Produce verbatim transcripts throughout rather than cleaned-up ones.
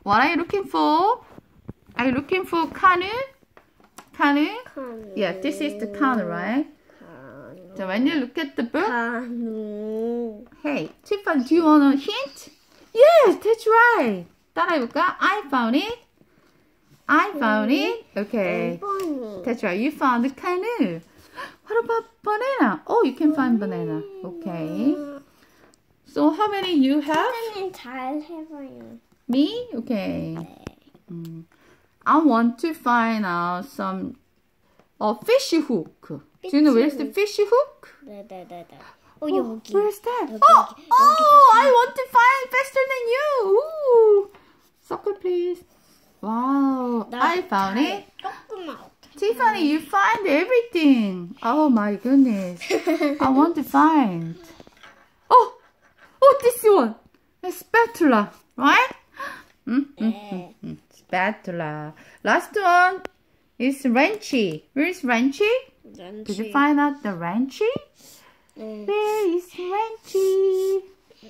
What are you looking for? Are you looking for canoe? Canoe? Canoe. Yeah, this is the canoe, right? Canoe. So when you look at the book, Canoe. hey, Tiffany, do you want a hint? Yes, that's right. 따라해볼까? I found it. I found it. Okay. Bunny. That's right. You found the canoe. What about banana? Oh, you can find banana. Okay. So how many you have? 선생님 잘 해봐요. Me? Okay. 네. Mm. I want to find out some a fish hook. Do you know where's the fish hook? 네네네네. 어 Oh, 여기. where's that? 여기, Oh, 여기, oh! 여기. I want to find faster than you. Ooh. Circle, please. Wow! I found it. 조금만. Tiffany, you find everything. Oh my goodness. I want to find. Oh, oh, this one. A spatula, right? Mm, mm, mm, mm. Spatula. Last one is wrenchy. Where is wrenchy? Did you find out the wrenchy? 네. Where is wrenchy?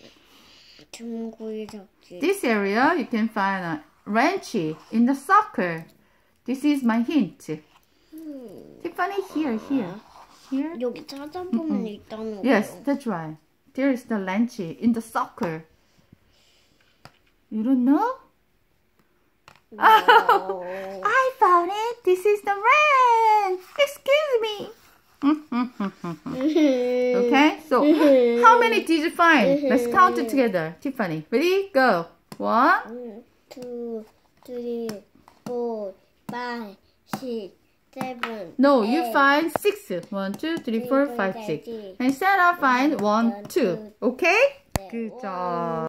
중구이 잡기. This area you can find a wrenchy in the soccer. This is my hint. Tiffany, here, here, here. 여기 찾아보면 있다는 거. Yes, that's right. There is the wrenchy in the soccer. You don't know? Oh, I found it. This is the wrench. Excuse me. Okay, so how many did you find? Let's count it together. Tiffany, ready? Go. One, two, three, four, five, six, seven. no, you eight. find six. One, two, three, four, five, six. And Sarah find one, two. Okay? Good job.